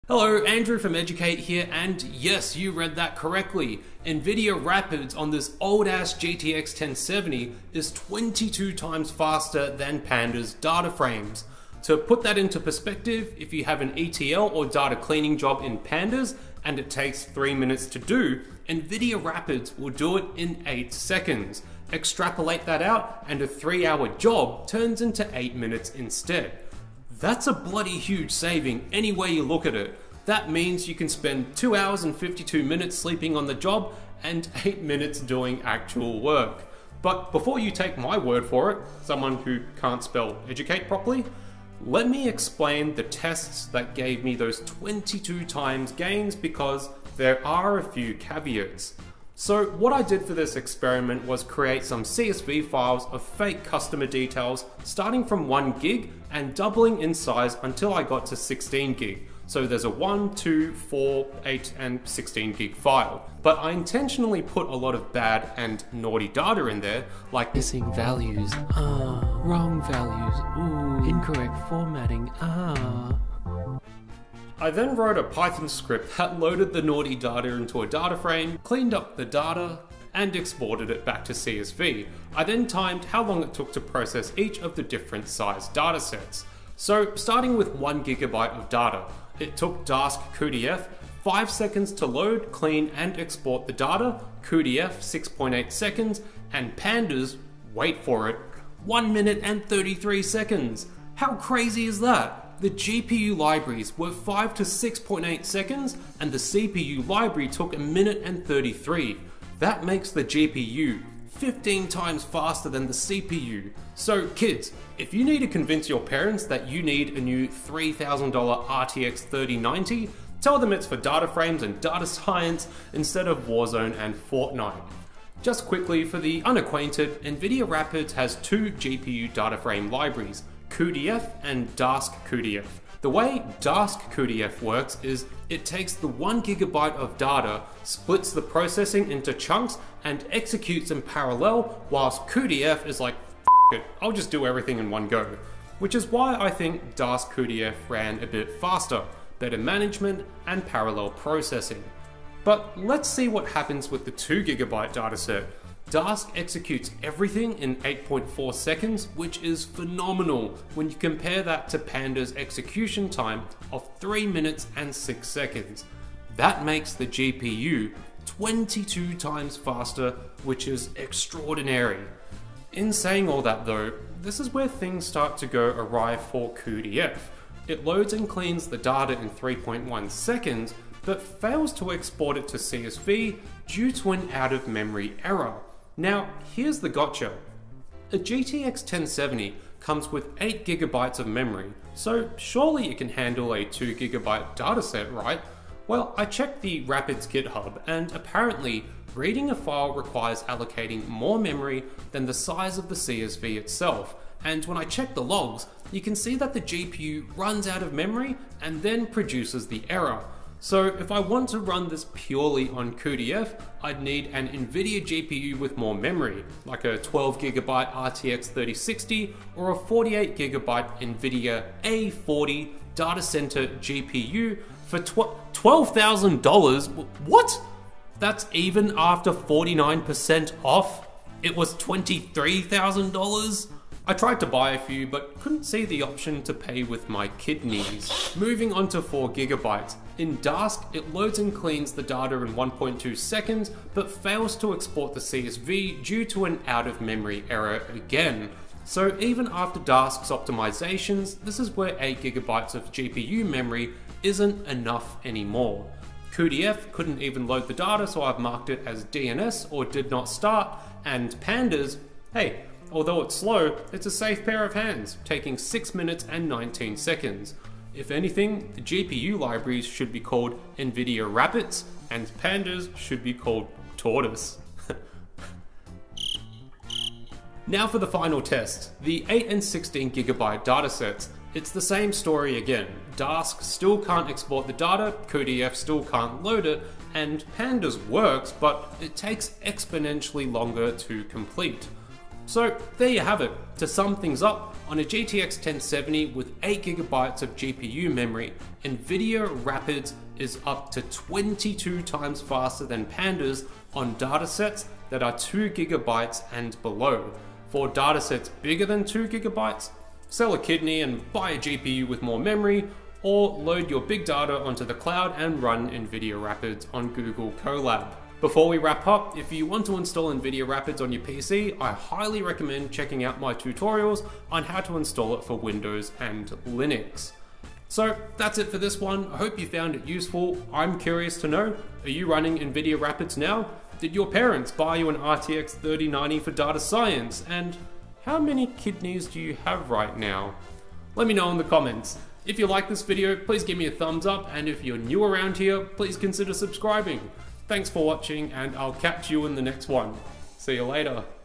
Hello, Andrew from Educate here, and yes, you read that correctly. Nvidia Rapids on this old-ass GTX 1070 is 22 times faster than Pandas Dataframes. To put that into perspective, if you have an ETL or data cleaning job in Pandas and it takes 3 minutes to do, Nvidia Rapids will do it in 8 seconds. Extrapolate that out and a 3-hour job turns into 8 minutes instead. That's a bloody huge saving any way you look at it. That means you can spend 2 hours and 52 minutes sleeping on the job and 8 minutes doing actual work. But before you take my word for it, someone who can't spell educate properly, let me explain the tests that gave me those 22 times gains because there are a few caveats. So what I did for this experiment was create some CSV files of fake customer details starting from 1 gig and doubling in size until I got to 16 gig. So there's a 1, 2, 4, 8 and 16 gig file. But I intentionally put a lot of bad and naughty data in there, like missing values, wrong values, incorrect formatting, I then wrote a Python script that loaded the naughty data into a data frame, cleaned up the data, and exported it back to CSV. I then timed how long it took to process each of the different size datasets. So starting with 1 gigabyte of data, it took dask-cudf 5 seconds to load, clean, and export the data, cudf 6.8 seconds, and pandas, wait for it, 1 minute and 33 seconds. How crazy is that? The GPU libraries were 5 to 6.8 seconds and the CPU library took 1 minute and 33. That makes the GPU 15 times faster than the CPU. So kids, if you need to convince your parents that you need a new $3,000 RTX 3090, tell them it's for data frames and data science instead of Warzone and Fortnite. Just quickly, for the unacquainted, Nvidia Rapids has 2 GPU data frame libraries, CUDF and dask-cudf. The way dask-cudf works is it takes the 1 gigabyte of data, splits the processing into chunks, and executes in parallel, whilst cudf is like, F it, I'll just do everything in one go. Which is why I think dask-cudf ran a bit faster, better management, and parallel processing. But let's see what happens with the 2 gigabyte dataset. Dask executes everything in 8.4 seconds, which is phenomenal when you compare that to Pandas' execution time of 3 minutes and 6 seconds. That makes the GPU 22 times faster, which is extraordinary. In saying all that though, this is where things start to go awry for CUDF. It loads and cleans the data in 3.1 seconds, but fails to export it to CSV due to an out-of-memory error. Now, here's the gotcha. A GTX 1070 comes with 8 gigabytes of memory, so surely it can handle a 2 gigabyte dataset, right? Well, I checked the Rapids GitHub, and apparently reading a file requires allocating more memory than the size of the CSV itself. And when I check the logs, you can see that the GPU runs out of memory and then produces the error. So if I want to run this purely on CUDF, I'd need an Nvidia GPU with more memory, like a 12GB RTX 3060 or a 48GB Nvidia A40 data center GPU for $12,000. What? That's even after 49% off? It was $23,000? I tried to buy a few, but couldn't see the option to pay with my kidneys. Moving on to 4 gigabytes. In Dask, it loads and cleans the data in 1.2 seconds, but fails to export the CSV due to an out-of-memory error again. So even after Dask's optimizations, this is where 8 gigabytes of GPU memory isn't enough anymore. CUDF couldn't even load the data, so I've marked it as DNS or did not start, and Pandas, hey, although it's slow, it's a safe pair of hands, taking 6 minutes and 19 seconds. If anything, the GPU libraries should be called Nvidia Rapids, and Pandas should be called Tortoise. Now for the final test, the 8 and 16 gigabyte datasets. It's the same story again. Dask still can't export the data, CUDF still can't load it, and Pandas works, but it takes exponentially longer to complete. So there you have it. To sum things up, on a GTX 1070 with 8GB of GPU memory, Nvidia Rapids is up to 22 times faster than Pandas on datasets that are 2GB and below. For datasets bigger than 2GB, sell a kidney and buy a GPU with more memory, or load your big data onto the cloud and run Nvidia Rapids on Google Colab. Before we wrap up, if you want to install Nvidia Rapids on your PC, I highly recommend checking out my tutorials on how to install it for Windows and Linux. So that's it for this one. I hope you found it useful. I'm curious to know, are you running Nvidia Rapids now? Did your parents buy you an RTX 3090 for data science? And how many kidneys do you have right now? Let me know in the comments. If you like this video, please give me a thumbs up, and if you're new around here, please consider subscribing. Thanks for watching, and I'll catch you in the next one. See you later.